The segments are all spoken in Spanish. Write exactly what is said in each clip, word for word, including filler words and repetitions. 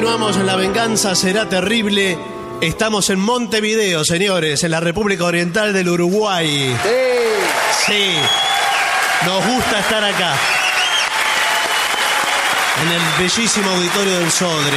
Continuamos en La Venganza Será Terrible. Estamos en Montevideo, señores, en la República Oriental del Uruguay. Sí. Sí. Nos gusta estar acá. En el bellísimo auditorio del Sodre.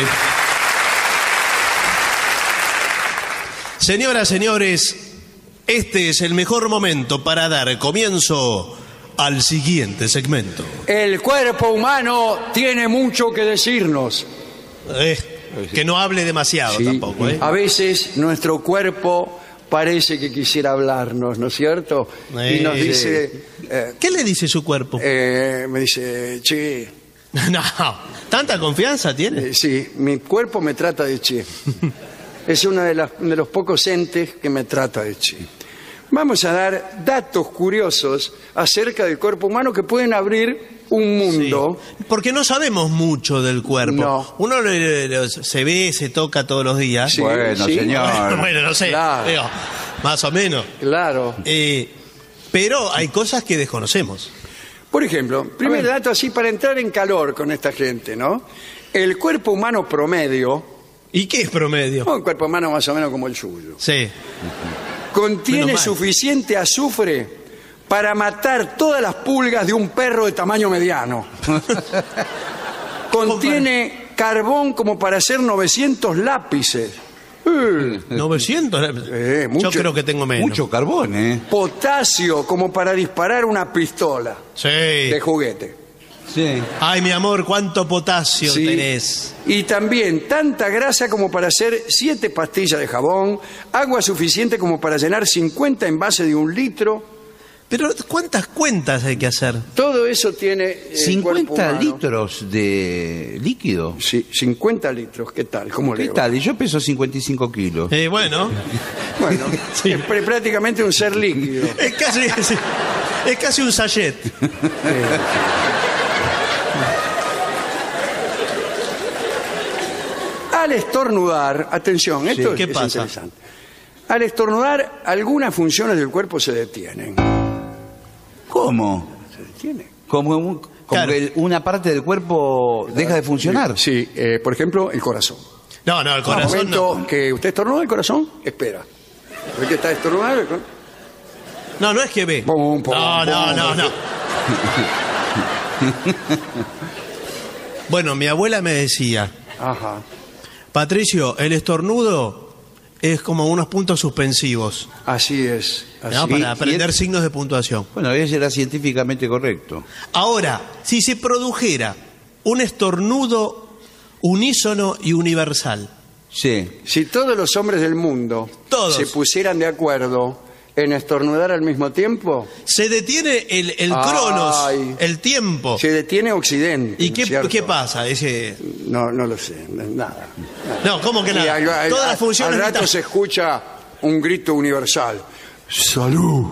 Señoras, señores, este es el mejor momento para dar comienzo al siguiente segmento. El cuerpo humano tiene mucho que decirnos. Eh, que no hable demasiado Sí. tampoco, ¿eh? A veces nuestro cuerpo parece que quisiera hablarnos, ¿no es cierto? Eh, y nos sí. dice, eh, ¿Qué le dice su cuerpo? eh, me dice, che, No, ¿tanta confianza tiene? eh, sí, mi cuerpo me trata de che. Es uno de, las- de los pocos entes que me trata de che. Vamos a dar datos curiosos acerca del cuerpo humano que pueden abrir un mundo. Sí. Porque no sabemos mucho del cuerpo. No. Uno lo- lo- lo- se ve, se toca todos los días. Sí, Bueno, sí. señor. Bueno, no sé, Claro. digo, más o menos. Claro. Eh, pero hay cosas que desconocemos. Por ejemplo, primer dato así para entrar en calor con esta gente, ¿no? El cuerpo humano promedio, ¿Y qué es promedio? un cuerpo humano más o menos como el suyo, Sí. contiene Menos mal. suficiente azufre para matar todas las pulgas de un perro de tamaño mediano. Contiene carbón como para hacer novecientos lápices. Eh, ¿novecientos? Eh, mucho- Yo creo que tengo menos. Mucho carbón, ¿eh? Potasio como para disparar una pistola Sí. de juguete. Sí. Ay, mi amor, cuánto potasio Sí. tenés. Y también tanta grasa como para hacer siete pastillas de jabón, agua suficiente como para llenar cincuenta envases de un litro. Pero ¿cuántas cuentas hay que hacer? Todo eso tiene eh, cuerpo cincuenta humano. litros de líquido. Sí, cincuenta litros. ¿Qué tal? ¿Cómo le ¿Qué va? tal? Y yo peso cincuenta y cinco kilos. Eh, bueno, Bueno, Sí. es pr- prácticamente un ser líquido. es casi, es, es casi un sachet. Al estornudar, atención, esto ¿qué es pasa? interesante. Al estornudar, algunas funciones del cuerpo se detienen. ¿Cómo? Se detienen. Como, un- como Claro. que el- una parte del cuerpo deja de funcionar. Sí, eh, por ejemplo, el corazón. No, no, el Al corazón momento no. que usted estornuda, el corazón espera. ¿Ve que está estornudando? el cor- No, no es que ve. Pum, pum, No, no, pum. no, no. Bueno, mi abuela me decía, Ajá. Patricio, el estornudo es como unos puntos suspensivos, Así es. Así. ¿no? Para y aprender es- signos de puntuación. Bueno, ese era científicamente correcto. Ahora, si se produjera un estornudo unísono y universal, Sí. Si todos los hombres del mundo Todos. se pusieran de acuerdo en estornudar al mismo tiempo, se detiene el, el Ay. cronos, el tiempo. se detiene Occidente. ¿Y qué, ¿cierto? qué pasa? Ese... No, no lo sé, nada. No, ¿cómo que Y nada? al- al- Todas las funciones al rato vitales. se escucha un grito universal. ¡Salud!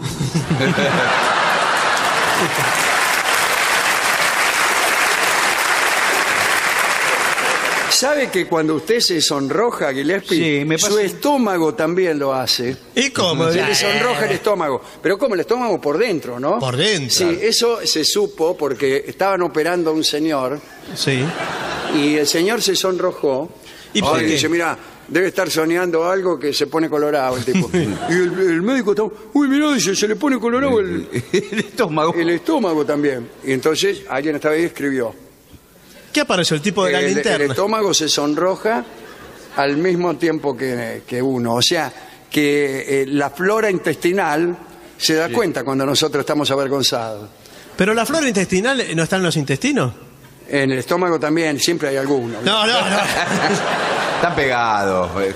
¿Sabe que cuando usted se sonroja, Gillespie, Sí, me su pasa- estómago también lo hace? ¿Y cómo? Se le sonroja el estómago. Pero como el estómago por dentro, ¿no? Por dentro. Sí, eso se supo porque estaban operando a un señor Sí. y el señor se sonrojó. ¿Y por Ay, qué? dice, mira, debe estar soñando algo que se pone colorado el tipo. Y el, el médico está, uy, mirá, dice, se le pone colorado el, El estómago. el estómago también. Y entonces alguien estaba ahí y escribió. ¿Qué apareció? El tipo de la El, el linterna. estómago se sonroja al mismo tiempo que, que uno. O sea, que eh, la flora intestinal se da cuenta cuando nosotros estamos avergonzados. Pero la flora intestinal no está en los intestinos. En el estómago también siempre hay alguno. No, no, no. Están pegados. eh.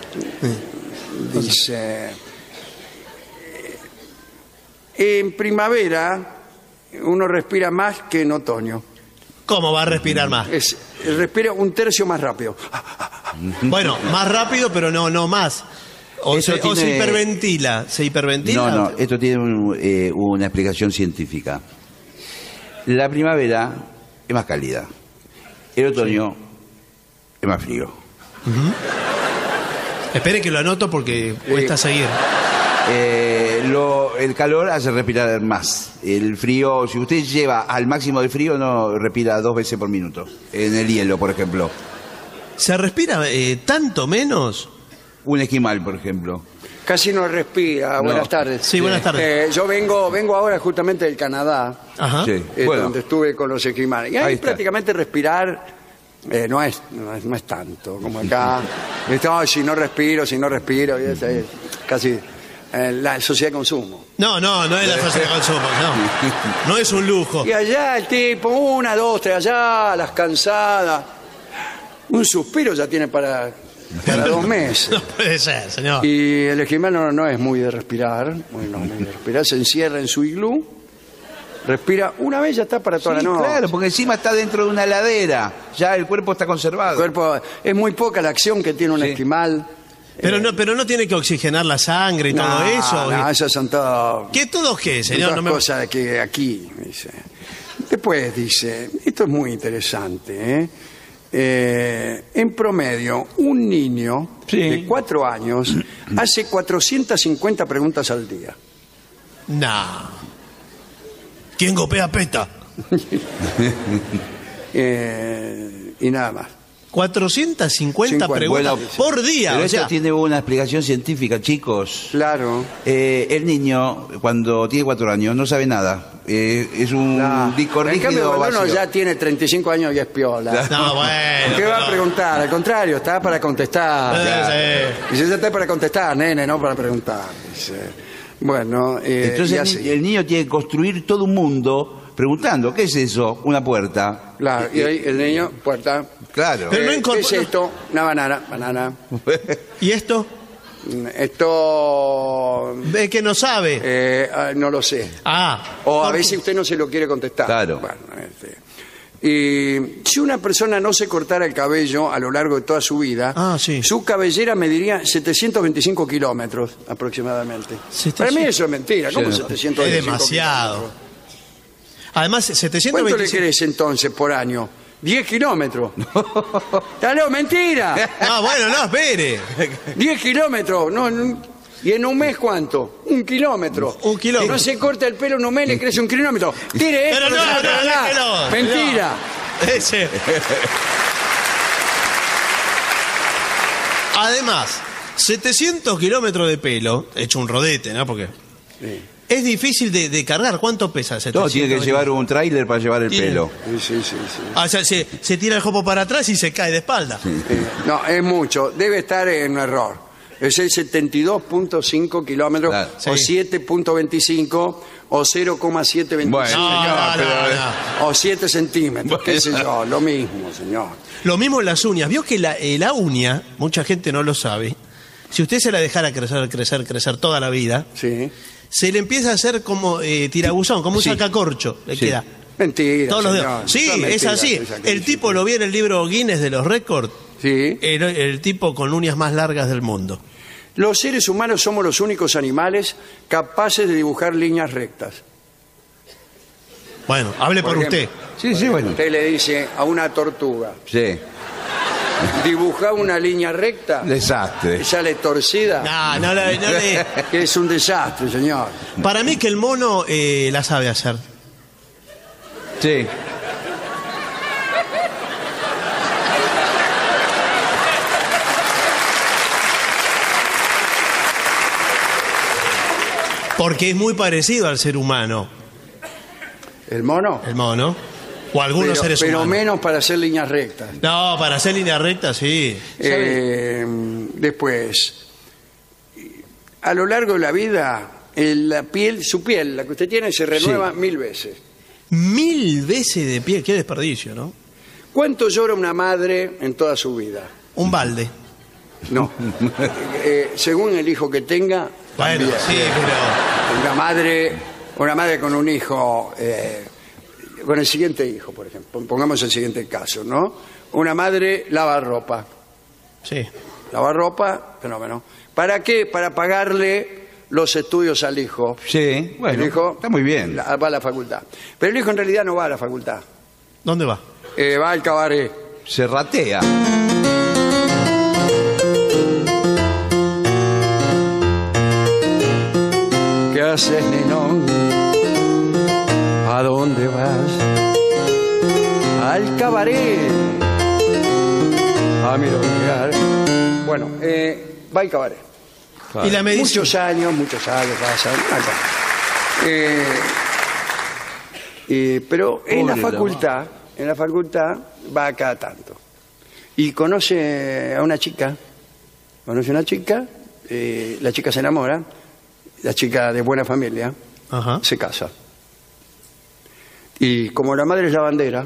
Dice, eh, en primavera uno respira más que en otoño. ¿Cómo va a respirar más? Es, respira un tercio más rápido. Bueno, más rápido, pero no, no más. O, Eso se, o se tiene- hiperventila. ¿Se hiperventila? No, no, esto tiene un, eh, una explicación científica. La primavera es más cálida. El otoño es más frío. Espere que lo anoto porque cuesta seguir. Eh, lo- el calor hace respirar más. El frío, si usted lleva al máximo de frío, no respira dos veces por minuto. En el hielo, por ejemplo. ¿Se respira eh, tanto menos? Un esquimal, por ejemplo. Casi no respira. No. Buenas tardes. Sí, buenas tardes. Eh, yo vengo, vengo ahora justamente del Canadá, Ajá. Sí. eh, Bueno. donde estuve con los esquimales. Y ahí, Ahí está. prácticamente respirar eh, no, es, no, es, no es tanto como acá. Estamos, si no respiro, si no respiro, y es, es casi eh, la sociedad de consumo. No, no, no es la fase de consumo, no. No es un lujo. Y allá el tipo, una, dos, tres, allá, las cansadas. Un suspiro ya tiene para, para dos meses. No puede ser, señor. Y el esquimal no, no es muy de respirar, muy, no, muy de respirar, se encierra en su iglú, respira una vez, ya está para toda Sí, la noche. claro, porque encima está dentro de una heladera. Ya el cuerpo está conservado. El cuerpo, es muy poca la acción que tiene un Sí. esquimal. Pero no, pero no tiene que oxigenar la sangre y todo No, eso. no, esas son todas ¿Qué todos qué, señor? todas No me... cosas que aquí, dice. Después dice, esto es muy interesante, ¿eh? Eh, en promedio, un niño Sí. de cuatro años hace cuatrocientas cincuenta preguntas al día. Nah. ¿Quién golpea peta? Eh, y nada más. cuatrocientas cincuenta cincuenta. preguntas Bueno, por día. Pero O esto sea, tiene una explicación científica, chicos. Claro. Eh, el niño, cuando tiene cuatro años, no sabe nada. Eh, es un No. disco En cambio, rígido cuando uno vacío. ya tiene treinta y cinco años y es piola. no, bueno. ¿Qué va a pero- preguntar? Al contrario, está para contestar. Eh, Dice, ya está para contestar, nene, no para preguntar. Dice. Bueno, eh, Entonces y el, así. ni- el niño tiene que construir todo un mundo preguntando, ¿qué es eso? Una puerta. Claro, y ahí el niño, puerta. Claro. Pero no Eh, incorpora- ¿Qué es esto? Una banana, banana. ¿Y esto? Esto, Es que no sabe. eh, ah, no lo sé. Ah. O a ¿por qué? veces usted no se lo quiere contestar. Claro. Bueno, este. Y si una persona no se cortara el cabello a lo largo de toda su vida, Ah, sí. su cabellera mediría setecientos veinticinco kilómetros aproximadamente. setecientos. Para mí eso es mentira. ¿Cómo Sí, setecientos Es veinticinco demasiado. kilómetros? Además, setecientos ¿Cuánto le veinticinco. querés entonces por año? diez kilómetros. ¡Dale, mentira! Ah, bueno, no, espere. diez kilómetros. No, no. ¿Y en un mes cuánto? Un kilómetro. Un kilómetro. No se corta el pelo en un mes, le crece un kilómetro. Tire esto. Pero no, lo saca no, acá. déjelo. Mentira. Ese. Además, setecientos kilómetros de pelo, hecho un rodete, ¿no? Porque Sí, es difícil de, de cargar. ¿Cuánto pesa? Todo tiene que llevar un tráiler para llevar el Tiene- pelo. sí, sí, sí, sí. Ah, o sea, se, se tira el jopo para atrás y se cae de espalda. Eh, no, es mucho. Debe estar en un error. Es el setenta y dos punto cinco kilómetros, Claro. o Sí. siete punto veinticinco, o cero coma setecientos veinticinco, Bueno, No, señor, no, pero- no. o siete centímetros, qué sé yo, lo mismo, señor. Lo mismo en las uñas. Vio que la, eh, la uña, mucha gente no lo sabe, si usted se la dejara crecer, crecer, crecer toda la vida, Sí. se le empieza a hacer como eh, tirabuzón, como un Sí. sacacorcho. Le Sí. queda. Mentira, Todos los señor. dedos. Sí, Son es mentiras así. esas que El dice. tipo lo vio en el libro Guinness de los récords. Sí. El, el tipo con uñas más largas del mundo. Los seres humanos somos los únicos animales capaces de dibujar líneas rectas. Bueno, hable por, ejemplo, usted. Sí, sí, bueno. Usted le dice a una tortuga, Sí. dibuja una línea recta Desastre. y sale torcida, No, no, le- no le- que es un desastre, señor. Para mí que el mono eh, la sabe hacer. Sí. Porque es muy parecido al ser humano, ¿El mono? el mono. O algunos pero, seres pero humanos. menos para hacer líneas rectas. No, para hacer línea recta, sí. Eh, después, a lo largo de la vida, el- la piel, su piel, la que usted tiene, se renueva mil veces. Mil veces de pie, qué desperdicio, ¿no? ¿Cuánto llora una madre en toda su vida? Un balde. No. Eh, según el hijo que tenga, Bueno, también. sí, pero... Una madre, una madre con un hijo, eh, con el siguiente hijo, por ejemplo. Pongamos el siguiente caso, ¿no? Una madre lava ropa. Sí. Lava ropa, fenómeno. ¿Para qué? Para pagarle los estudios al hijo. Sí, bueno, el hijo está muy bien. la- va a la facultad. Pero el hijo en realidad no va a la facultad. ¿Dónde va? Eh, va al cabaret. Se ratea. ¿Qué haces, nenón? ¿A dónde vas? Al cabaret. a milonguear. Bueno, eh, va al cabaret. Y la medicina. Muchos años, muchos años pasan. acá. Eh, eh, pero en la Pobre facultad, en la facultad va cada tanto. Y conoce a una chica, conoce a una chica, eh, la chica se enamora, la chica de buena familia, Ajá. se casa. Y como la madre es lavandera,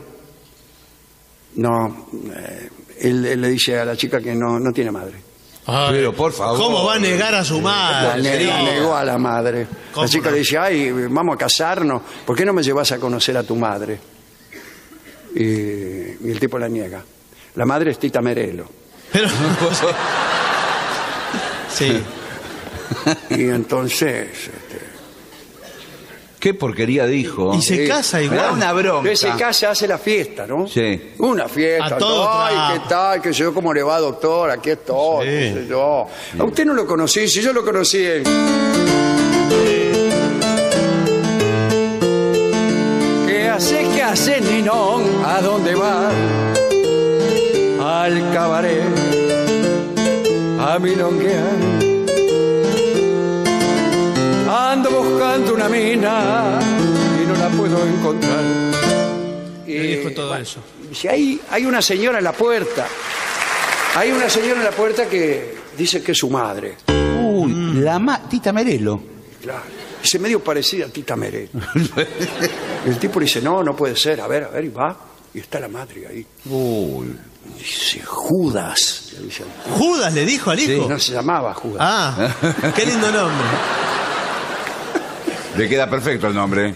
no, eh, él, él le dice a la chica que no, no tiene madre. Ay, Pero, por favor. ¿Cómo va a negar a su La, madre? ne- señor? la negó a la madre. ¿Cómo La chica no? le dice, ay, vamos a casarnos, ¿por qué no me llevas a conocer a tu madre? Y, y el tipo la niega. La madre es Tita Merelo. Pero, sí. Y entonces, este, ¿Qué porquería dijo? Y se Sí. casa Me da igual. una bronca. entonces se casa, hace la fiesta, ¿no? Sí. Una fiesta. A todo Ay, trapo. ¿qué tal? ¿Qué sé yo? ¿Cómo le va, doctor? Aquí estoy. Sí. qué sé yo. A usted no lo conocí, si yo lo conocí. eh. ¿Qué haces, qué haces, Ninón? ¿A dónde vas? Al cabaret, a milonguear. Ando buscando una mina y no la puedo encontrar. Le dijo todo eso. Dice, hay, hay una señora en la puerta. Hay una señora en la puerta que dice que es su madre. Uy, la ma Tita Merelo. Claro. Dice, medio parecida a Tita Merelo. Y el tipo le dice, no, no puede ser. A ver, a ver, y va. Y está la madre ahí. Uy. Dice, Judas. Le dice, Judas le dijo al hijo. no se llamaba Judas. Ah, qué lindo nombre. Le queda perfecto el nombre.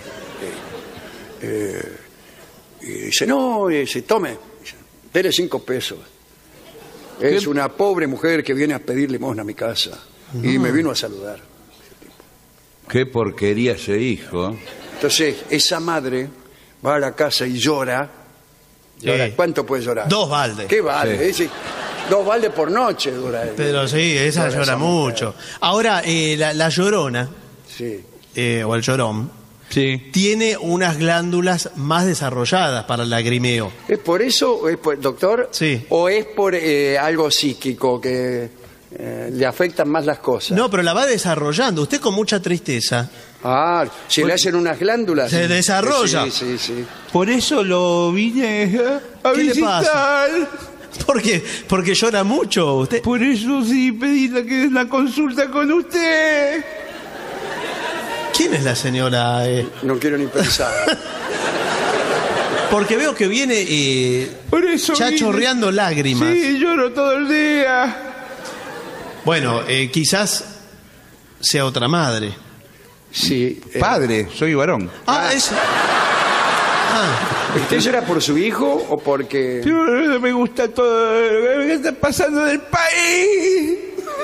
Y dice, no, y dice, tome. Dice, dele cinco pesos. Es una pobre mujer que viene a pedir limosna a mi casa. Y me vino a saludar. Qué porquería ese hijo. Entonces, esa madre va a la casa y llora. Llora. Sí. ¿Cuánto puede llorar? Dos baldes. ¿Qué balde? Sí. Dice, dos baldes por noche dura. el- Pero sí, esa Llora llora esa mucho. Ahora, eh, la, la llorona, Sí. eh, o el llorón, Sí. tiene unas glándulas más desarrolladas para el lagrimeo. ¿Es por eso, o es por, doctor? Sí. ¿O es por eh, algo psíquico que eh, le afectan más las cosas? No, pero la va desarrollando. Usted con mucha tristeza. Ah, si le hacen unas glándulas. Se sí. desarrolla. Sí, sí, sí. Por eso lo vine a ¿Qué le visitar. pasa? ¿Por qué? Porque llora mucho usted. Por eso sí pedí la, que una consulta con usted. ¿Quién es la señora? eh? No quiero ni pensar. Porque veo que viene eh, Por eso ya vine. chorreando lágrimas. Sí, lloro todo el día. Bueno, eh, quizás sea otra madre. Sí. eh, Padre, soy varón. Ah, es. Ah, ¿Usted llora por su hijo o porque...? No me gusta todo lo que está pasando del país.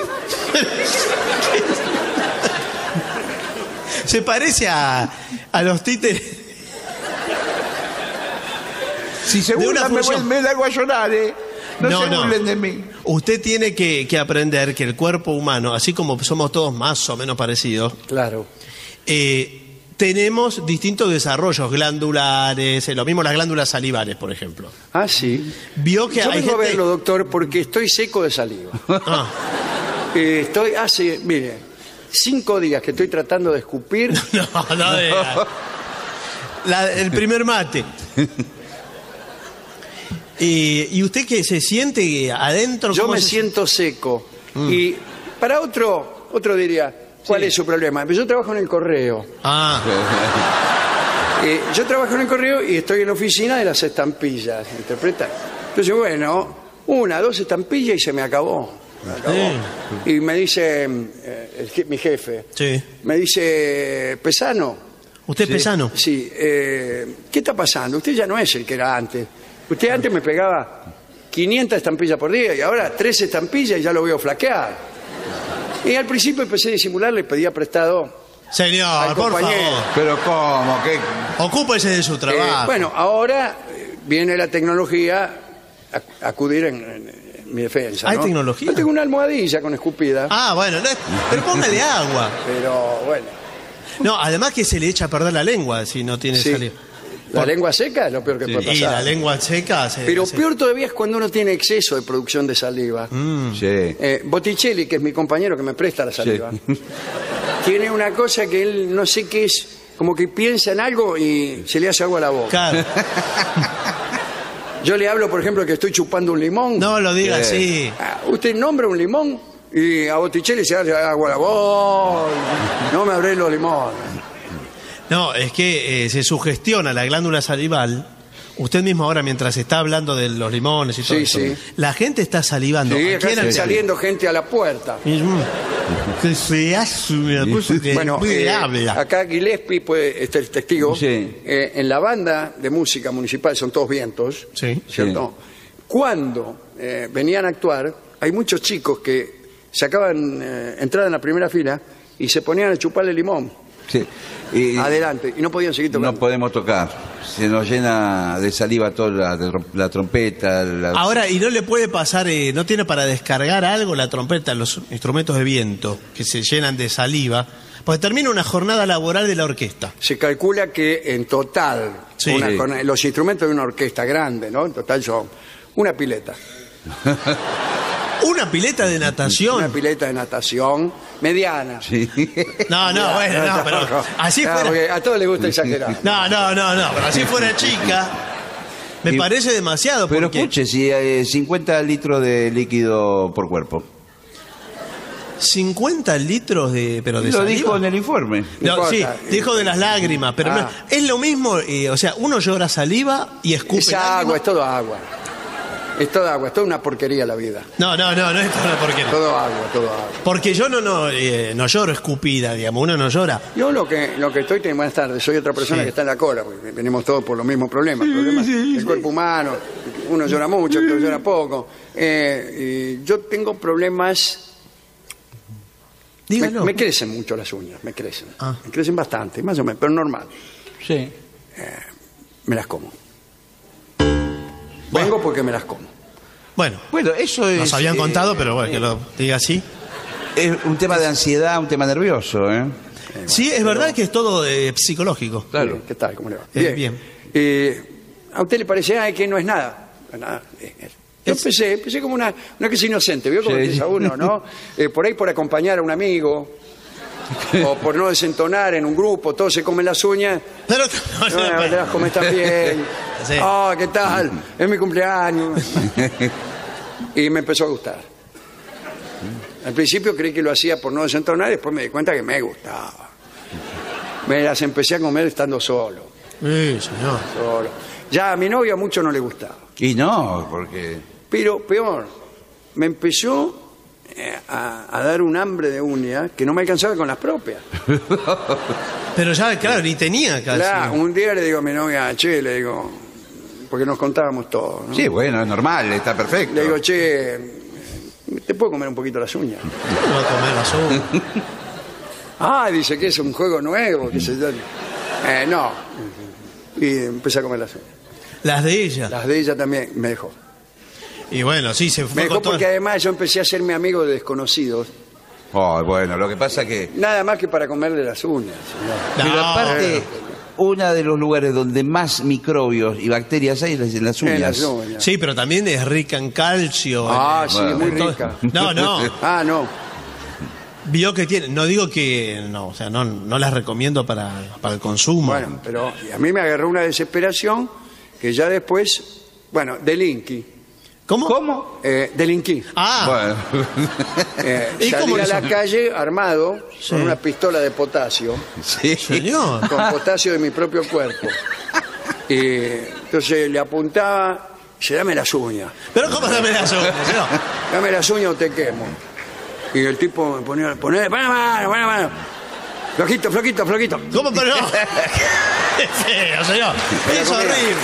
se parece a, a los títeres. Si se De una burlan, me, función. vuel- me largo a llorar, ¿eh? No, No, se no. burlen de mí. Usted tiene que, que aprender que el cuerpo humano, así como somos todos más o menos parecidos, Claro. eh, tenemos distintos desarrollos glandulares, eh, lo mismo las glándulas salivares, por ejemplo. Ah, sí. Vio que Yo hay vengo a gente... verlo, doctor, porque estoy seco de saliva. Ah, Eh, estoy hace, mire, cinco días que estoy tratando de escupir. no, no de... La- el primer mate. Y, y usted que se siente adentro... Yo ¿cómo me se- siento seco. Y para otro, otro diría, ¿cuál Sí. es su problema? Yo trabajo en el correo. Ah, Eh, yo trabajo en el correo y estoy en la oficina de las estampillas. ¿Interpreta? Entonces, bueno, una, dos estampillas y se me acabó. Me acabó. Y me dice eh, el je- mi jefe, sí. me dice, Pesano, ¿Usted es pesano? sí, eh, ¿qué está pasando? Usted ya no es el que era antes. Usted antes me pegaba quinientas estampillas por día y ahora tres estampillas y ya lo veo flaquear. Y al principio empecé a disimular, le pedía prestado Señor, al por compañero. favor. Pero ¿cómo? ¿Qué? Ocúpese de su Eh, trabajo. bueno, ahora eh, viene la tecnología a acudir en, en- en mi defensa. ¿Hay ¿no? tecnología? Yo tengo una almohadilla con escupida, Ah, bueno, no es- pero póngale agua. pero bueno. No, además que se le echa a perder la lengua si no tiene Sí. salida. La lengua seca es lo peor que puede Y pasar. la lengua seca... Se, Pero se- peor todavía es cuando uno tiene exceso de producción de saliva. Mm. Sí. Eh, Botticelli, que es mi compañero que me presta la saliva, tiene una cosa que él no sé qué es, como que piensa en algo y se le hace agua a la boca. Claro. Yo le hablo, por ejemplo, que estoy chupando un limón. No lo diga Sí. así. Ah, usted nombra un limón y a Botticelli se hace agua a la boca. No me abré los limones. No, es que eh, se sugestiona la glándula salival. Usted mismo ahora, mientras está hablando de los limones y todo Sí, eso, sí. la gente está salivando. Sí, ¿A acá quién está hace? saliendo gente a la puerta. Y, mm, Que se hace, me puso que Bueno, muy eh, habla. acá Gillespie puede este es testigo. Sí. Eh, en la banda de música municipal son todos vientos, Sí. ¿cierto? Cuando eh, venían a actuar, hay muchos chicos que sacaban eh, entrada en la primera fila y se ponían a chuparle limón Sí. Y adelante y no podían seguir tocando. no podemos tocar. Se nos llena de saliva toda la, la trompeta. La... Ahora, ¿y no le puede pasar, eh, no tiene para descargar algo la trompeta, los instrumentos de viento, que se llenan de saliva? Pues termina una jornada laboral de la orquesta. Se calcula que en total, Sí. una- Sí. con los instrumentos de una orquesta grande, ¿no? En total son una pileta. Una pileta de natación. Una pileta de natación mediana. Sí. No, no, bueno, no, pero así Claro, fuera. porque a todos les gusta exagerar. No, no, no, no, pero así fuera chica, me Y- parece demasiado. Pero Porque escuche, si hay cincuenta litros de líquido por cuerpo. cincuenta litros de, pero de Lo saliva. dijo en el informe. No, No sí, importa. dijo de las lágrimas, pero Ah. no- es lo mismo, eh, o sea, uno llora saliva y escupe Es lágrimas. agua, es todo agua. Es toda agua, es toda una porquería la vida. No, no, no, no es todo porque Todo agua, todo agua. Porque yo no, no, eh, no lloro escupida, digamos, uno no llora. Yo lo que, lo que estoy, buenas tardes, soy otra persona Sí. que está en la cola, porque venimos todos por los mismos problemas, problemas del cuerpo humano, uno llora mucho, otro llora poco. Eh, y yo tengo problemas, me, Dígalo. me crecen mucho las uñas, me crecen, Ah. me crecen bastante, más o menos, pero normal, Sí. me las como. Vengo porque me las como. Bueno, Bueno, eso es. nos habían eh, contado, pero bueno, que lo diga así. Es un tema de ansiedad, un tema nervioso, ¿eh? Sí, es verdad que es todo eh, psicológico. Claro. Bien, ¿qué tal? ¿Cómo le va? Eh, bien. Eh, ¿A usted le parece ay, que no es nada? No es nada. Eh, eh. Yo Es- empecé, empecé como una, una que es inocente, ¿vio cómo Sí. empieza uno, no? Eh, por ahí por acompañar a un amigo, o por no desentonar en un grupo, todos se comen las uñas. Pero no, no, No, no, te las comes también. Sí. Ah, ¿qué tal? Es mi cumpleaños. Y me empezó a gustar. Al principio creí que lo hacía por no desentonar, y después me di cuenta que me gustaba. Me las empecé a comer estando solo, Sí, señor. solo. Ya a mi novia mucho no le gustaba. Y no, porque. Pero peor, me empezó eh, a, a dar un hambre de uña que no me alcanzaba con las propias. Pero ya, claro, ni tenía casi. Claro, un día le digo a mi novia, che, le digo, porque nos contábamos todo, ¿no? Sí, bueno, es normal, está perfecto. Le digo, che, ¿te puedo comer un poquito las uñas? No va a comer basura. Ah, dice que es un juego nuevo, que se yo. Eh, no. Y empecé a comer las uñas. Las de ella. Las de ella también me dejó. Y bueno, sí, se Me fue dejó con todo. porque además yo empecé a hacerme amigo de desconocidos, Oh, bueno, lo que pasa que. nada más que para comerle las uñas. señor. No, Pero aparte, uno de los lugares donde más microbios y bacterias hay es en las En uñas. las uñas. Sí, pero también es rica en calcio. Ah, en- sí, bueno. muy en todo- rica. No, no. Ah, no. Vio que tiene. No digo que. No, o sea, no, no las recomiendo para, para el consumo. Bueno, pero a mí me agarró una desesperación que ya después, bueno, delinquí. ¿Cómo? ¿Cómo? Eh, delinquí. Ah, Bueno. Eh, ¿Y salí cómo a lo la hizo? calle armado Sí. con una pistola de potasio, Sí. señor. con potasio de mi propio cuerpo. Y entonces le apuntaba, dice, dame las uñas, Pero ¿cómo se me da eso? señor? dame las uñas o te quemo. Y el tipo me ponía, poné, para mano, para mano. Flojito, flojito, flojito. ¿Cómo pero no? Qué feo, señor. Pero Es ¿cómo era? horrible.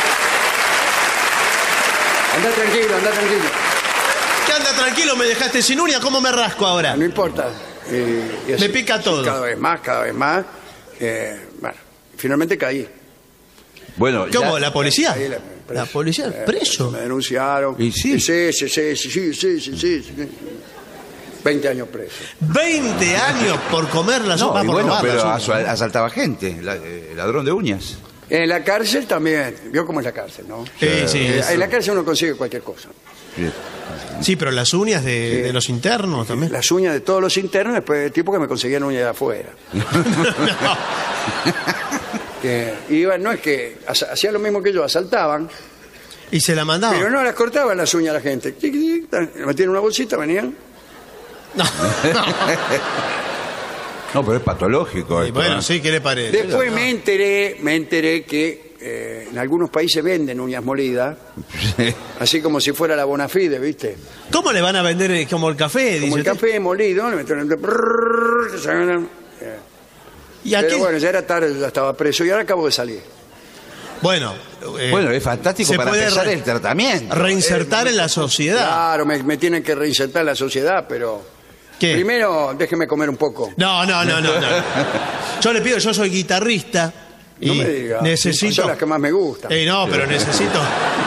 Andá tranquilo, andá tranquilo. ¿Qué anda tranquilo? Me dejaste sin uña, ¿cómo me rasco ahora? No importa. Y- y así. Me pica todo. Cada vez más, cada vez más. Eh, bueno, finalmente caí. Bueno, ¿Cómo? ya- ¿La policía? Caí, la- ¿La policía? Eh, ¿Preso? Me denunciaron. Y sí. Sí, sí, sí, sí, sí, sí, sí, sí, sí. veinte años preso. veinte años por comer la No, sopa, y por bueno, robar la pero sopa. asu- asaltaba gente, la- eh, ladrón de uñas. En la cárcel también. Vio cómo es la cárcel, ¿no? Sí, sí. Eh, sí. en la cárcel uno consigue cualquier cosa. Sí. Sí, pero las uñas de, de los internos también. Las uñas de todos los internos, después del tipo que me conseguían uñas de afuera. No. Que iban, no es que asa- hacían lo mismo que yo, asaltaban, Y se la mandaba. pero no las cortaban las uñas a la gente. Tic, tic, tic, le metían en una bolsita, venían. No, no. No, pero es patológico. Y esto, bueno, ¿eh? sí, ¿qué le parece? Después No. me enteré, me enteré que eh, en algunos países venden uñas molidas, Sí. así como si fuera la Bonafide, ¿viste? ¿Cómo le van a vender eh, como el café? Como dice el usted? café molido, le metieron el... prrrr, se sacan- eh. ¿Y a Pero qué? bueno, ya era tarde, ya estaba preso y ahora acabo de salir. Bueno, eh, Bueno, es fantástico se para puede empezar re- el tratamiento. reinsertar en la sociedad. Claro, me, me tienen que reinsertar en la sociedad, pero... ¿Qué? Primero, déjeme comer un poco. No, no, no, no, no. Yo le pido, yo soy guitarrista y No me diga. necesito. Son las que más me gustan. Eh, no, pero necesito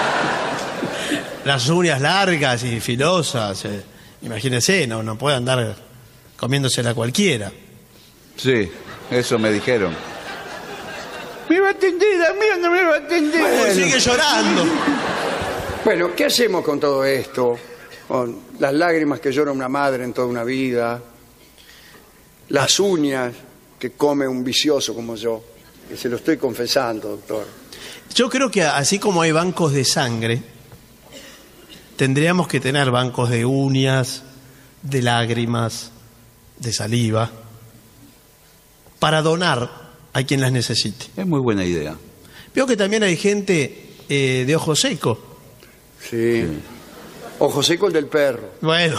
las uñas largas y filosas. eh. Imagínese, no, no puede andar comiéndosela cualquiera. Sí, eso me dijeron. Me va a atender, amigo, no me va a atender. Uy, sigue llorando. Bueno, ¿qué hacemos con todo esto? Con las lágrimas que llora una madre en toda una vida, las uñas que come un vicioso como yo, que se lo estoy confesando, doctor. Yo creo que así como hay bancos de sangre, tendríamos que tener bancos de uñas, de lágrimas, de saliva, para donar a quien las necesite. Es muy buena idea. Veo que también hay gente eh, de ojo seco. Sí. Ojo seco el del perro. Bueno.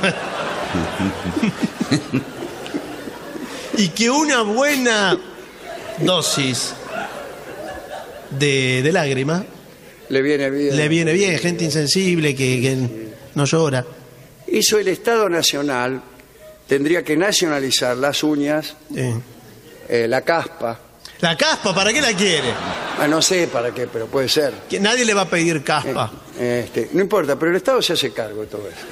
Y que una buena dosis de, de lágrima Le viene bien. le viene bien. Gente insensible que, que no llora. Eso el Estado Nacional tendría que nacionalizar las uñas, Eh. eh, la caspa. La caspa, ¿para qué la quiere? Ah, no sé para qué, pero puede ser. Que nadie le va a pedir caspa. Este, no importa, pero el Estado se hace cargo de todo eso.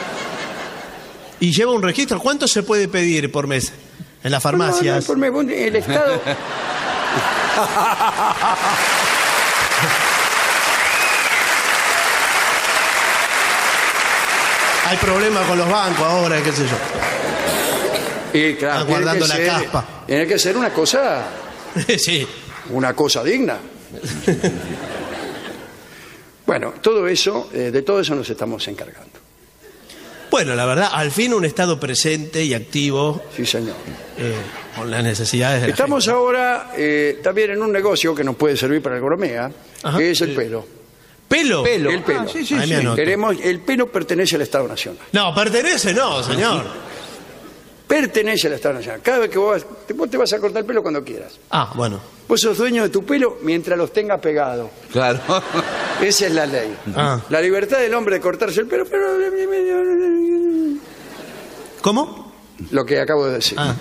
Y lleva un registro. ¿Cuánto se puede pedir por mes en las No, no, farmacias? por mí, el Estado... Hay problemas con los bancos ahora, qué sé yo. Y claro, Está tiene guardando que la ser- caspa. Tiene que ser una cosa, Sí. una cosa digna. Bueno, todo eso, eh, de todo eso nos estamos encargando. Bueno, la verdad, al fin un Estado presente y activo Sí, señor. eh, con las necesidades de la Estamos gente. ahora eh, también en un negocio que nos puede servir para el Goromea, Ajá. que es el pelo. ¿Pelo? Pelo. El pelo. Ah, sí, sí, Ahí me sí. anoto. Queremos, el pelo pertenece al Estado Nacional. No, pertenece, no, señor. Pertenece al Estado Nacional. Cada vez que vos, vas- te- vos te vas a cortar el pelo cuando quieras. Ah, bueno. Vos sos dueño de tu pelo mientras los tengas pegados. Claro. Esa es la ley. Ah. La libertad del hombre de cortarse el pelo, pero... ¿Cómo? Lo que acabo de decir. Ah.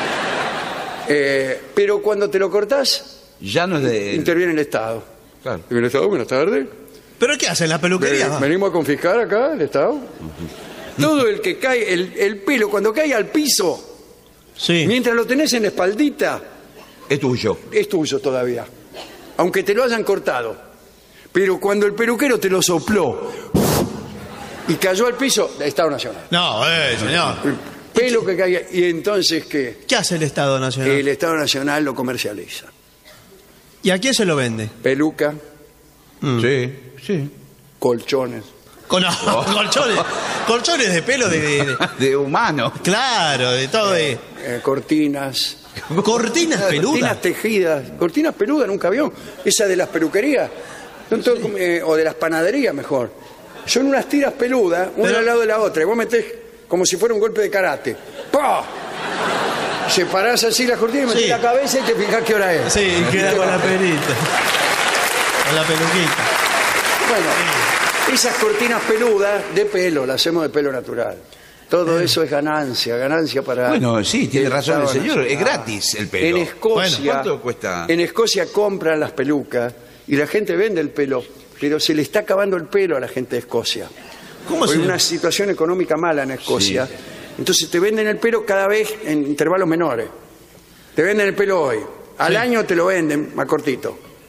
Eh, pero cuando te lo cortás, Ya no es de. interviene el Estado. Claro. ¿El Estado? Buenas tardes. ¿Pero qué hacen la peluquería? Ven- Venimos a confiscar acá el Estado. Todo el que cae, el, el pelo, cuando cae al piso, Sí. mientras lo tenés en la espaldita, Es tuyo. es tuyo todavía. Aunque te lo hayan cortado. Pero cuando el peluquero te lo sopló y cayó al piso, Estado Nacional. No, eh, señor. El pelo que caiga. Y entonces, ¿qué? ¿Qué hace el Estado Nacional? El Estado Nacional lo comercializa. ¿Y a quién se lo vende? Peluca, Mm. Sí, sí. colchones. Con no, colchones. Colchones de pelo de, de- de- De humano. Claro, de todo. De, Eh, cortinas, cortinas peludas. cortinas tejidas, cortinas peludas en un camión, esa de las peluquerías, son todo como, eh, o de las panaderías mejor. Son unas tiras peludas, una Pero- al lado de la otra, y vos metés como si fuera un golpe de karate. ¡Pah! Separás así la cortina y metés Sí. la cabeza y te fijás qué hora es. Sí, y queda con la pelita. Con la peluquita. Bueno, esas cortinas peludas de pelo, las hacemos de pelo natural. Todo eso es ganancia, ganancia para... Bueno, sí, tiene el razón el Estado señor. Es Nacional. gratis el pelo. En Escocia, Bueno, ¿cuánto cuesta? En Escocia compran las pelucas y la gente vende el pelo, pero se le está acabando el pelo a la gente de Escocia. ¿Cómo Hay se una situación económica mala en Escocia. Entonces te venden el pelo cada vez en intervalos menores. Te venden el pelo hoy. Al Sí. año te lo venden más cortito.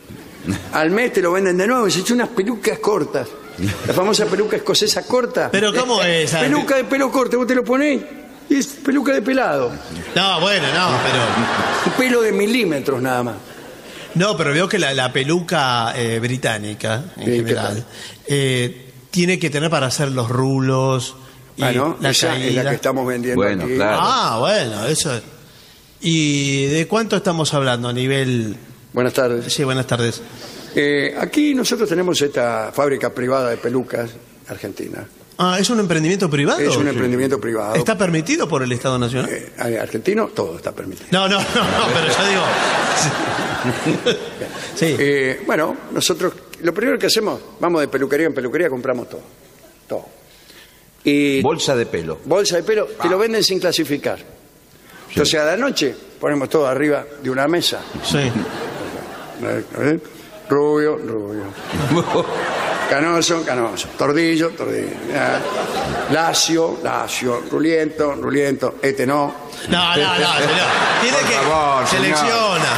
Al mes te lo venden de nuevo y se echan unas pelucas cortas. La famosa peluca escocesa corta. Pero ¿cómo es? Peluca de pelo corto, vos te lo ponés y es peluca de pelado. No, bueno, no, pero... Un pelo de milímetros nada más. No, pero veo que la, la peluca eh, británica, en Sí, ¿qué general, tal? eh, tiene que tener para hacer los rulos y Bueno, la esa es caída. la que estamos vendiendo Bueno, aquí. claro. Ah, bueno, eso es. ¿Y de cuánto estamos hablando a nivel...? Buenas tardes. Sí, buenas tardes. Eh, aquí nosotros tenemos esta fábrica privada de pelucas argentina. Ah, ¿es un emprendimiento privado? Es un emprendimiento privado. ¿Está permitido por el Estado Nacional? Eh, argentino, todo está permitido. No, no, no, no, pero yo digo... Sí. Eh, bueno, nosotros lo primero que hacemos, vamos de peluquería en peluquería, compramos todo. Todo. Y Bolsa de pelo. bolsa de pelo, te lo venden sin clasificar. Entonces a la noche ponemos todo arriba de una mesa. Sí. ¿Eh? Rubio, rubio. Canoso, canoso. Tordillo, tordillo. ¿Eh? Lacio, lacio. Ruliento, ruliento. Este no. No, no, no, señor. Tiene Por que favor, señor. selecciona.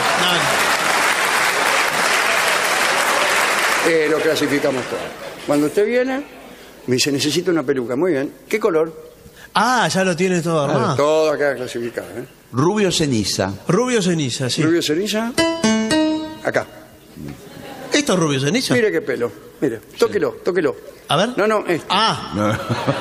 No. Eh, lo clasificamos todo. Cuando usted viene, me dice, necesito una peluca. Muy bien. ¿Qué color? Ah, ya lo tiene todo armado. Todo acá clasificado. ¿eh? Rubio ceniza. Rubio ceniza, sí. Rubio ceniza. Acá. ¿Esto es rubio ceniza? Mire qué pelo. Mire, tóquelo, tóquelo. A ver. No, no, este. Ah,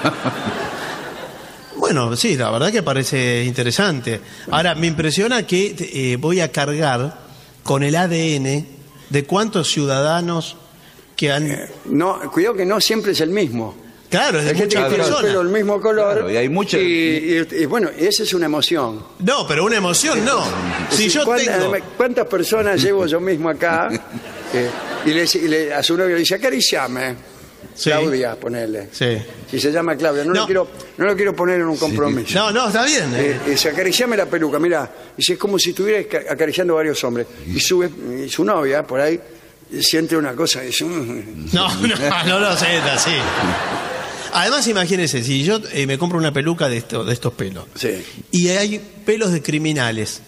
bueno, sí, la verdad que parece interesante. Ahora, me impresiona que eh, voy a cargar con el A D N de cuántos ciudadanos que han... No, cuidado que no siempre es el mismo. Claro, es de Hay gente que muchas tiene el pelo personas. del mismo color. Claro, y hay muchas- Y, y- y bueno, esa es una emoción. No, pero una emoción no. Si yo ¿Cuántas, tengo... ¿Cuántas personas llevo yo mismo acá? Eh, y, le, y le- a su novio le dice, acariciame. Sí. Claudia, ponele. Sí. Si se llama Claudia, no, No. Lo quiero, no lo quiero poner en un compromiso. No, no, está bien. eh. Eh, dice, acariciame la peluca, mira. Dice, es como si estuviera ca- acariciando varios hombres. Y, sube, y su novia, por ahí, siente una cosa y dice, "Mm". No, no, no lo sé, así. Además, imagínense, si yo eh, me compro una peluca de, esto, de estos pelos Sí. y hay pelos de criminales,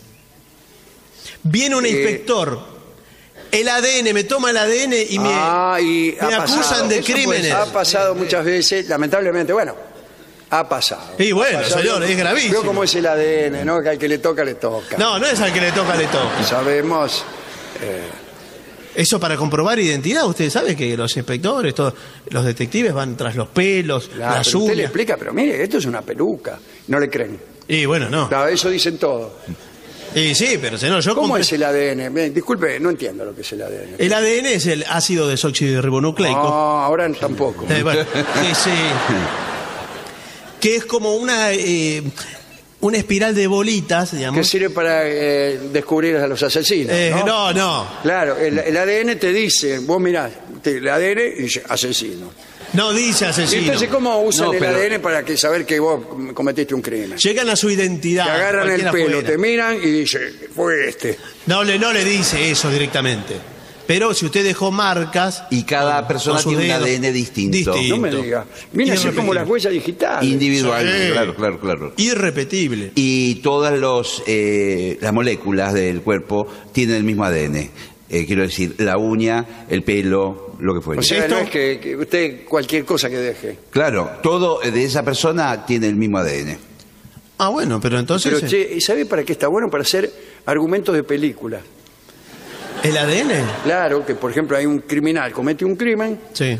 viene un Eh. inspector, el A D N, me toma el A D N y me, Ah, y ha me acusan pasado. de Eso puede crímenes. ser. Ha pasado muchas veces, lamentablemente, bueno, ha pasado. Y bueno, Ha pasado. señor, es gravísimo. Veo cómo es el A D N, ¿no? Que al que le toca, le toca. No, no es al que le toca, le toca. Sabemos. Eso para comprobar identidad, usted sabe que los inspectores, todos, los detectives van tras los pelos, Claro, las pero usted le uñas. explica, pero mire, esto es una peluca. No le creen. Y bueno, no. Claro, eso dicen todos. Y sí, pero señor, yo ¿Cómo compré- es el A D N? Bien, disculpe, no entiendo lo que es el A D N. El A D N es el ácido desoxirribonucleico. No, ahora tampoco. Eh, bueno, que, se- que es como una eh, una espiral de bolitas, Que digamos. sirve para eh, descubrir a los asesinos. Eh, ¿no? no, no, Claro, el, el A D N te dice, vos mirás, te- el A D N y dice asesino. no dice Y asesino. entonces, ¿cómo usan No, el pero- A D N para que saber que vos cometiste un crimen? Llegan a su identidad. Te agarran el cualquiera pelo, fuera. te miran y dicen, fue este. No le, no le dice eso directamente. Pero si usted dejó marcas. Y cada con- persona con sus tiene un dedos, A D N distinto. No me diga. Viene a ser como las huellas digitales. Individual, Sí. claro, claro, claro. Irrepetible. Y todas los, eh, las moléculas del cuerpo tienen el mismo A D N. Eh, quiero decir, la uña, el pelo, lo que fuera. O sea, Esto- no es que, que usted cualquier cosa que deje. Claro, todo de esa persona tiene el mismo A D N. Ah, bueno, pero entonces. Pero, che, ¿y sabe para qué está bueno? Para hacer argumentos de película. ¿El A D N? Claro, que por ejemplo hay un criminal, comete un crimen Sí.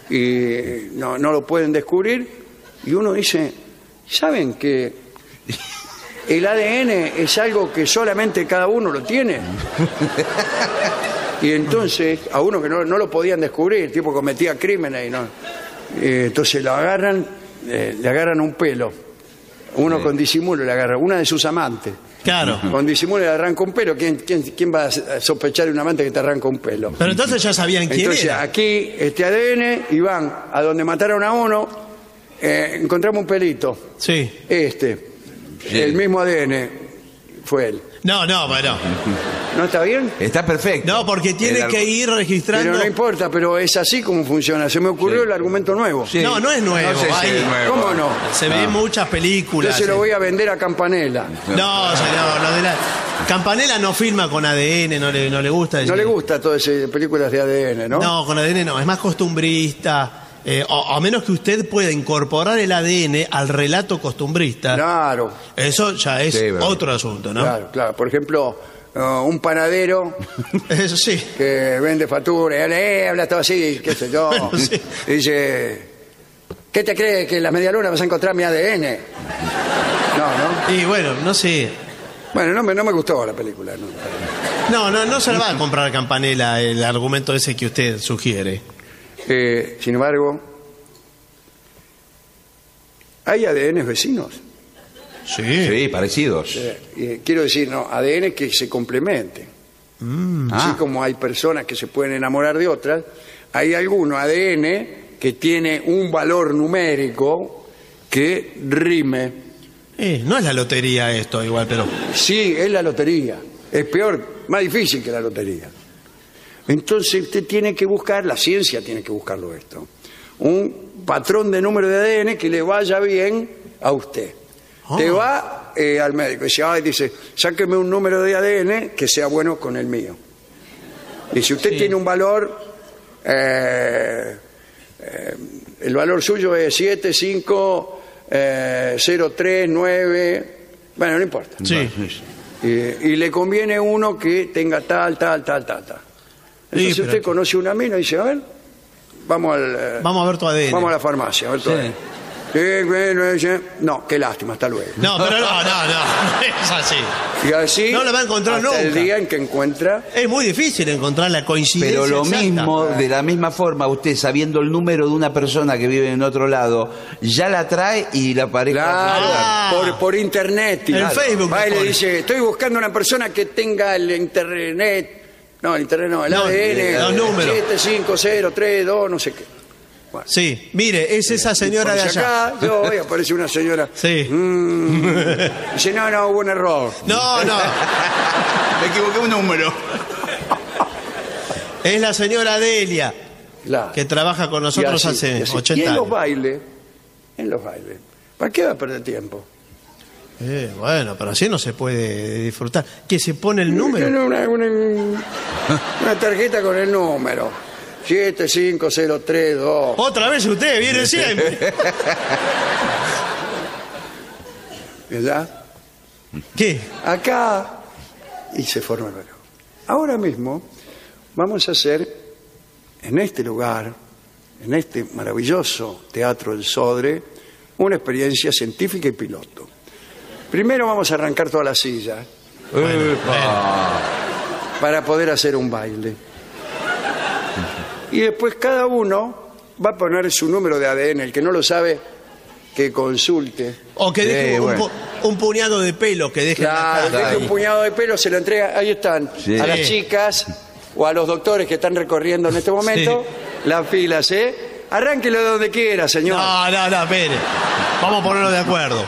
y no, no lo pueden descubrir y uno dice, ¿saben que el A D N es algo que solamente cada uno lo tiene? Y entonces a uno que no, no lo podían descubrir, el tipo cometía crímenes y no. eh, entonces lo agarran, eh, le agarran un pelo, uno con disimulo le agarra, una de sus amantes. Claro. Con disimulo le arranca un pelo. ¿Quién, quién, quién va a sospechar de un amante que te arranca un pelo? Pero entonces ya sabían quién Entonces era. aquí este A D N y van a donde mataron a uno, eh, encontramos un pelito, Sí. este, el mismo A D N fue él. No, no, bueno. ¿No está bien? Está perfecto. No, porque tiene El que ir registrando. Pero no importa, pero es así como funciona. Se me ocurrió Sí. el argumento nuevo. Sí. No, no es nuevo. No sé si Hay- es nuevo. ¿Cómo no? Se ve en muchas Yo películas. se lo sí. voy a vender a Campanella. No, señor, lo de la... Campanella no filma con A D N, no le, no le gusta. No le gusta todas esas películas de A D N, ¿no? No, con A D N no, es más costumbrista. Eh, o- a menos que usted pueda incorporar el A D N al relato costumbrista. Claro, Eso ya es Sí, verdad. otro asunto, ¿no? claro, claro. Por ejemplo, uh, un panadero Eso sí. que vende factura, eh, habla todo así, qué sé yo. Bueno, sí. Dice, ¿qué te crees? ¿Que en la media luna vas a encontrar mi A D N? No, ¿no? Y bueno, no sé. Bueno, no me, no me gustó la película. ¿no? No, no, no se le va a comprar a Campanella el argumento ese que usted sugiere. Eh, sin embargo, hay A D Ns vecinos. Sí. Sí, parecidos. Eh, eh, quiero decir, no, A D N que se complementen. Ah. Así como hay personas que se pueden enamorar de otras, hay alguno A D N que tiene un valor numérico que rime. Eh, no es la lotería esto igual, pero... Sí, es la lotería. Es peor, más difícil que la lotería. Entonces usted tiene que buscar, la ciencia tiene que buscarlo esto, un patrón de número de A D N que le vaya bien a usted. Ah. Te va eh, al médico y dice, ay, dice, sáqueme un número de A D N que sea bueno con el mío. Y si usted Sí. tiene un valor, eh, eh, el valor suyo es siete cinco cero tres nueve, bueno, no importa. Sí. Y, y le conviene uno que tenga tal, tal, tal, tal, tal. Entonces Sí, pero- usted conoce una mina y dice, a ver, vamos al... eh, Vamos a ver tu A D N. vamos a la farmacia, a ver todo. Sí. Sí, bueno, dice, no, qué lástima, hasta luego. No, pero no, no, no, no es así. Y así No la va a encontrar hasta el nunca. día en que encuentra... Es muy difícil encontrar la coincidencia Pero lo exacta. mismo, de la misma forma, usted sabiendo el número de una persona que vive en otro lado, ya la trae y la pareja... Claro, Ah. por, por internet. En Facebook Va y le pone. dice, estoy buscando una persona que tenga el internet. No, el internet no, el No, A D N. los números. siete cinco cero tres dos, no sé qué. Bueno, Sí, mire, es esa señora de aparece allá. acá, yo, y aparece una señora. Sí. Mm, dice, no, no, hubo un error. No, no, Me equivoqué un número. es la señora Delia, Claro. que trabaja con nosotros Y así, hace y así. Y ochenta en los años. bailes, en los bailes, ¿para qué va a perder tiempo? Eh, bueno, pero así no se puede disfrutar. Que se pone el número. Tiene Una, una, una tarjeta con el número. siete cinco cero tres dos. Otra vez usted viene siempre. ¿Verdad? ¿Qué? Acá, y se forma el reloj. Ahora mismo vamos a hacer, en este lugar, en este maravilloso Teatro del Sodre, una experiencia científica y piloto. Primero vamos a arrancar todas las sillas para poder hacer un baile. Y después cada uno va a poner su número de A D N, el que no lo sabe, que consulte. O que deje Sí, un, bueno. pu- un puñado de pelo que deje en la Claro, casa. deje ahí. un puñado de pelo, se lo entrega, ahí están, Sí. a las Sí. chicas o a los doctores que están recorriendo en este momento las filas, ¿eh? Arránquelo de donde quiera, señor. No, no, no, espere. Vamos a ponerlo de acuerdo.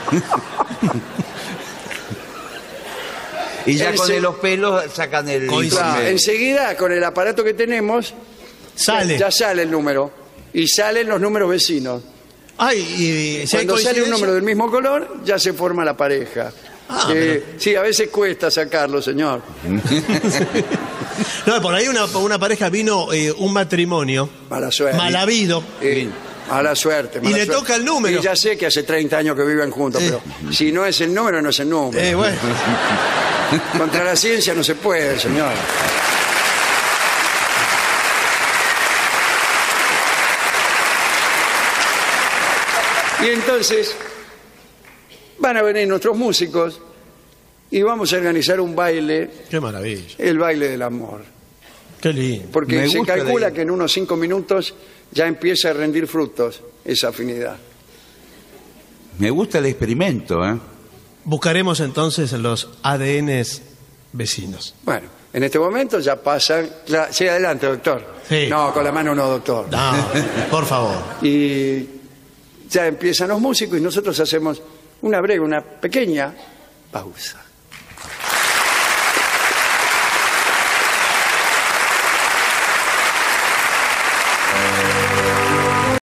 Y ya Él con se- los pelos sacan el Coincide. Claro, informe. enseguida, con el aparato que tenemos, Sale. ya sale el número. Y salen los números vecinos. Ay, y, y si hay Cuando sale un coincidencia- número del mismo color, ya se forma la pareja. Ah, Eh, Sí, a veces cuesta sacarlo, señor. No, por ahí una, una pareja vino eh, un matrimonio Mala suerte. mal habido. Eh, mala suerte. mala Y le suerte. toca el número. Y ya sé que hace treinta años que viven juntos, Eh. pero si no es el número, no es el número. Eh, bueno. Contra la ciencia no se puede, señor. Y entonces van a venir nuestros músicos y vamos a organizar un baile, Qué maravilla. el baile del amor. Qué lindo. Porque Me se gusta la calcula idea. que en unos cinco minutos ya empieza a rendir frutos esa afinidad. Me gusta el experimento, ¿eh? Buscaremos entonces los A D Ns vecinos. Bueno, en este momento ya pasan... la- sí, adelante, doctor. Sí. No, con la mano no, doctor. No, por favor. Y ya empiezan los músicos y nosotros hacemos una breve, una pequeña pausa.